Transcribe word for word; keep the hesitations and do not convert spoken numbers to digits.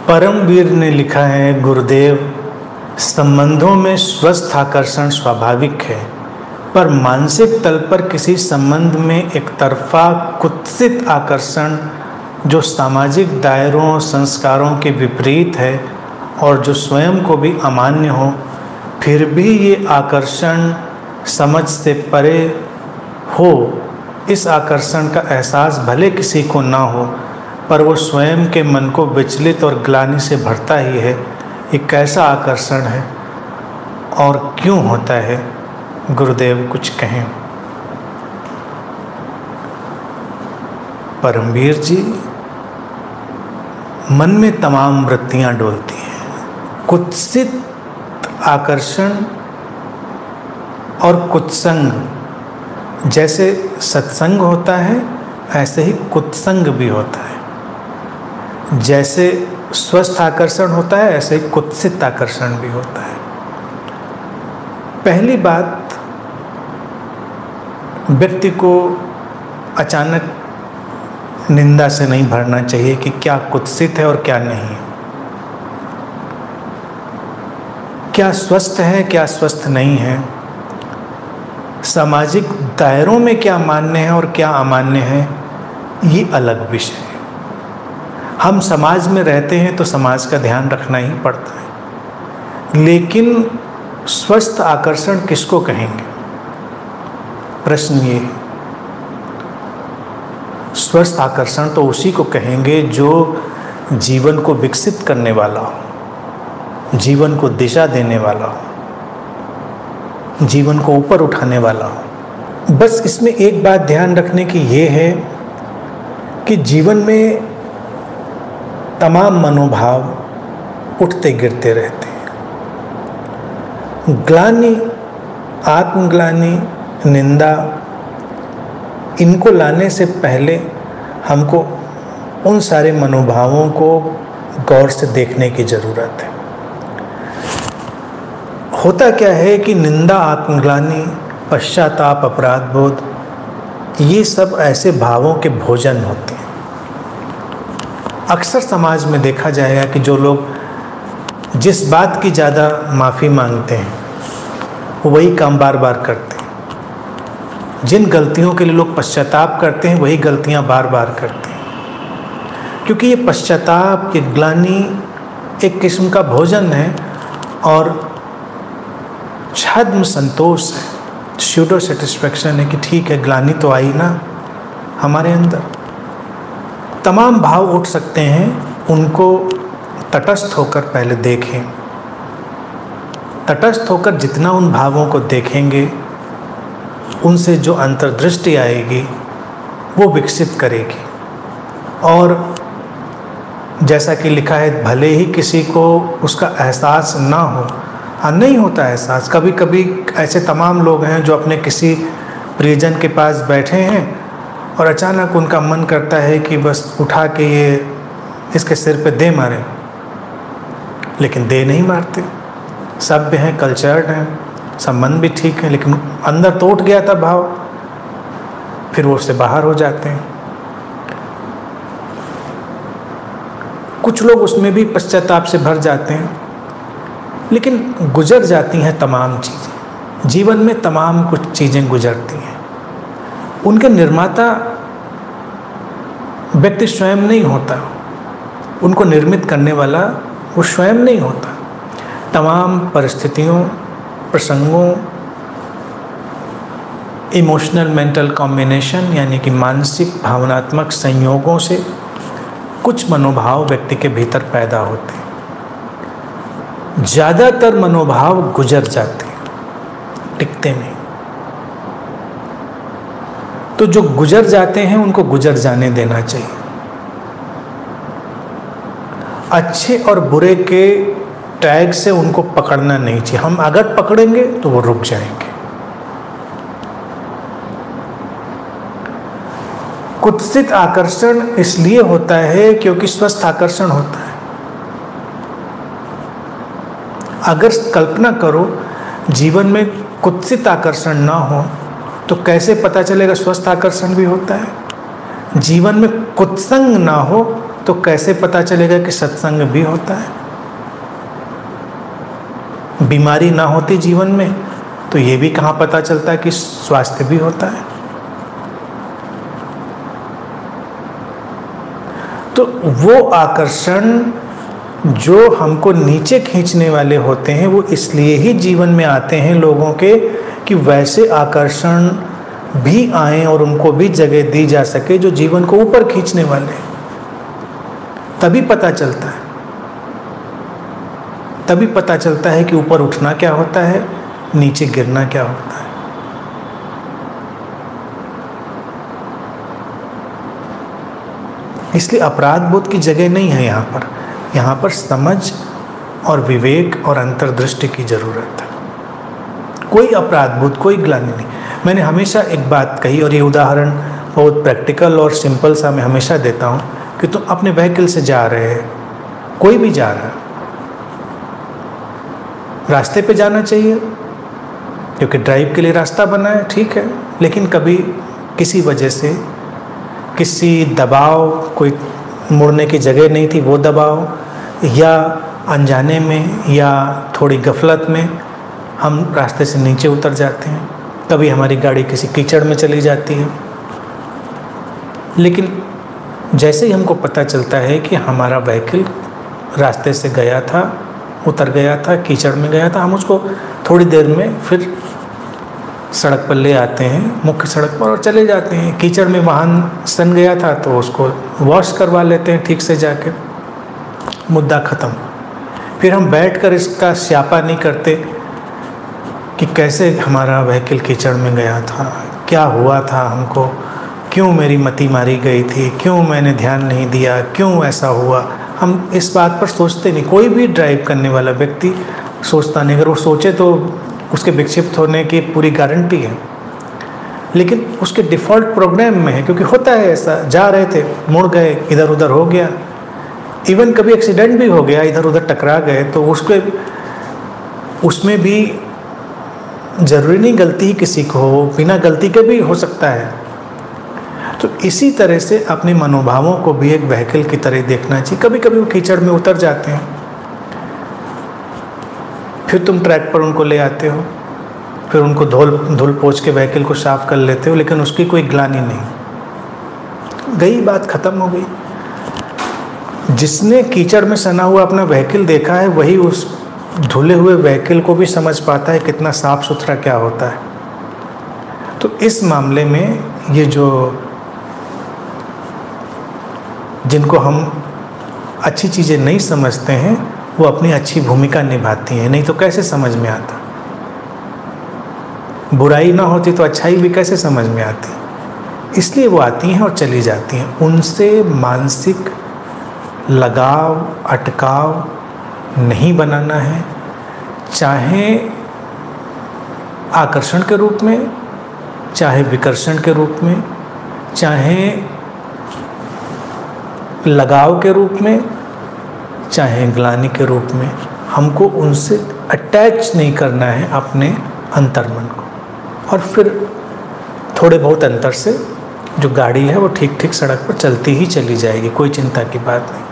परमवीर ने लिखा है, गुरुदेव, संबंधों में स्वस्थ आकर्षण स्वाभाविक है, पर मानसिक तल पर किसी संबंध में एक तरफा कुत्सित आकर्षण जो सामाजिक दायरों संस्कारों के विपरीत है और जो स्वयं को भी अमान्य हो, फिर भी ये आकर्षण समझ से परे हो, इस आकर्षण का एहसास भले किसी को ना हो, पर वो स्वयं के मन को विचलित और ग्लानि से भरता ही है। ये कैसा आकर्षण है और क्यों होता है? गुरुदेव कुछ कहें। परमवीर जी, मन में तमाम वृत्तियां डोलती हैं। कुत्सित आकर्षण और कुत्संग, जैसे सत्संग होता है ऐसे ही कुत्संग भी होता है। जैसे स्वस्थ आकर्षण होता है ऐसे ही कुत्सित आकर्षण भी होता है। पहली बात, व्यक्ति को अचानक निंदा से नहीं भरना चाहिए कि क्या कुत्सित है और क्या नहीं, क्या स्वस्थ है क्या स्वस्थ नहीं है, सामाजिक दायरों में क्या मान्य है और क्या अमान्य है, ये अलग विषय है। हम समाज में रहते हैं तो समाज का ध्यान रखना ही पड़ता है, लेकिन स्वस्थ आकर्षण किसको कहेंगे? प्रश्न ये है। स्वस्थ आकर्षण तो उसी को कहेंगे जो जीवन को विकसित करने वाला हो, जीवन को दिशा देने वाला हो, जीवन को ऊपर उठाने वाला हो। बस इसमें एक बात ध्यान रखने की ये है कि जीवन में तमाम मनोभाव उठते गिरते रहते हैं। ग्लानि, आत्मग्लानि, निंदा, इनको लाने से पहले हमको उन सारे मनोभावों को गौर से देखने की ज़रूरत है। होता क्या है कि निंदा, आत्मग्लानि, पश्चाताप, अपराध बोध, ये सब ऐसे भावों के भोजन होते हैं। अक्सर समाज में देखा जाएगा कि जो लोग जिस बात की ज़्यादा माफ़ी मांगते हैं वो वही काम बार बार करते हैं। जिन गलतियों के लिए लोग पश्चाताप करते हैं वही गलतियां बार बार करते हैं, क्योंकि ये पश्चाताप, ये ग्लानि एक किस्म का भोजन है और छद्म संतोष है, स्यूडो सेटिस्फैक्शन है कि ठीक है, ग्लानि तो आई ना हमारे अंदर। तमाम भाव उठ सकते हैं, उनको तटस्थ होकर पहले देखें। तटस्थ होकर जितना उन भावों को देखेंगे, उनसे जो अंतर्दृष्टि आएगी वो विकसित करेगी। और जैसा कि लिखा है, भले ही किसी को उसका एहसास ना हो, हाँ नहीं होता एहसास। कभी कभी ऐसे तमाम लोग हैं जो अपने किसी प्रियजन के पास बैठे हैं और अचानक उनका मन करता है कि बस उठा के ये इसके सिर पे दे मारे, लेकिन दे नहीं मारते। सभ्य हैं, कल्चर्ड हैं, संबंध भी ठीक है, लेकिन अंदर तो उठ गया था भाव, फिर वो उससे बाहर हो जाते हैं। कुछ लोग उसमें भी पश्चाताप से भर जाते हैं, लेकिन गुजर जाती हैं तमाम चीज़ें। जीवन में तमाम कुछ चीज़ें गुजरती हैं, उनके निर्माता व्यक्ति स्वयं नहीं होता, उनको निर्मित करने वाला वो स्वयं नहीं होता। तमाम परिस्थितियों, प्रसंगों, इमोशनल मेंटल कॉम्बिनेशन यानी कि मानसिक भावनात्मक संयोगों से कुछ मनोभाव व्यक्ति के भीतर पैदा होते हैं। ज़्यादातर मनोभाव गुजर जाते हैं, टिकते नहीं। तो जो गुजर जाते हैं उनको गुजर जाने देना चाहिए। अच्छे और बुरे के टैग से उनको पकड़ना नहीं चाहिए। हम अगर पकड़ेंगे तो वो रुक जाएंगे। कुत्सित आकर्षण इसलिए होता है क्योंकि स्वस्थ आकर्षण होता है। अगर कल्पना करो जीवन में कुत्सित आकर्षण ना हो तो कैसे पता चलेगा स्वस्थ आकर्षण भी होता है। जीवन में कुत्संग ना हो तो कैसे पता चलेगा कि सत्संग भी होता है? बीमारी ना होती जीवन में तो ये भी कहाँ पता चलता है कि स्वास्थ्य भी होता है? तो वो आकर्षण जो हमको नीचे खींचने वाले होते हैं वो इसलिए ही जीवन में आते हैं लोगों के कि वैसे आकर्षण भी आए और उनको भी जगह दी जा सके जो जीवन को ऊपर खींचने वाले हैं। तभी पता चलता है तभी पता चलता है कि ऊपर उठना क्या होता है, नीचे गिरना क्या होता है। इसलिए अपराध बोध की जगह नहीं है यहाँ पर। यहाँ पर समझ और विवेक और अंतर्दृष्टि की जरूरत है। कोई अपराध बोध, कोई ग्लानि नहीं। मैंने हमेशा एक बात कही और ये उदाहरण बहुत प्रैक्टिकल और सिंपल सा मैं हमेशा देता हूँ कि तुम अपने व्हीकल से जा रहे हैं, कोई भी जा रहा है, रास्ते पे जाना चाहिए क्योंकि ड्राइव के लिए रास्ता बना है, ठीक है। लेकिन कभी किसी वजह से, किसी दबाव, कोई मुड़ने की जगह नहीं थी वो दबाव, या अनजाने में या थोड़ी गफलत में हम रास्ते से नीचे उतर जाते हैं। कभी हमारी गाड़ी किसी कीचड़ में चली जाती है। लेकिन जैसे ही हमको पता चलता है कि हमारा व्हीकल रास्ते से गया था, उतर गया था, कीचड़ में गया था, हम उसको थोड़ी देर में फिर सड़क पर ले आते हैं, मुख्य सड़क पर, और चले जाते हैं। कीचड़ में वाहन सन गया था तो उसको वॉश करवा लेते हैं ठीक से जाके, मुद्दा ख़त्म। फिर हम बैठकर इसका स्यापा नहीं करते कि कैसे हमारा व्हीकल कीचड़ में गया था, क्या हुआ था हमको, क्यों मेरी मति मारी गई थी, क्यों मैंने ध्यान नहीं दिया, क्यों ऐसा हुआ। हम इस बात पर सोचते नहीं। कोई भी ड्राइव करने वाला व्यक्ति सोचता नहीं। अगर वो सोचे तो उसके विक्षिप्त होने की पूरी गारंटी है। लेकिन उसके डिफ़ॉल्ट प्रोग्राम में है, क्योंकि होता है ऐसा, जा रहे थे, मुड़ गए, इधर उधर हो गया। इवन कभी एक्सीडेंट भी हो गया, इधर उधर टकरा गए, तो उसके उसमें भी ज़रूरी नहीं गलती ही किसी को हो, बिना गलती के भी हो सकता है। तो इसी तरह से अपने मनोभावों को भी एक व्हीकल की तरह देखना चाहिए। कभी कभी वो कीचड़ में उतर जाते हैं, फिर तुम ट्रैक पर उनको ले आते हो, फिर उनको धुल धुल पोंछ के व्हीकल को साफ कर लेते हो, लेकिन उसकी कोई ग्लानि नहीं। गई बात, ख़त्म हो गई। जिसने कीचड़ में सना हुआ अपना व्हीकल देखा है वही उस धुले हुए व्हीकल को भी समझ पाता है कितना साफ सुथरा क्या होता है। तो इस मामले में ये जो जिनको हम अच्छी चीज़ें नहीं समझते हैं वो अपनी अच्छी भूमिका निभाती हैं, नहीं तो कैसे समझ में आता। बुराई ना होती तो अच्छाई भी कैसे समझ में आती। इसलिए वो आती हैं और चली जाती हैं। उनसे मानसिक लगाव, अटकाव नहीं बनाना है, चाहे आकर्षण के रूप में, चाहे विकर्षण के रूप में, चाहे लगाव के रूप में, चाहे ग्लानि के रूप में। हमको उनसे अटैच नहीं करना है अपने अंतर्मन को, और फिर थोड़े बहुत अंतर से जो गाड़ी है वो ठीक ठीक सड़क पर चलती ही चली जाएगी, कोई चिंता की बात नहीं।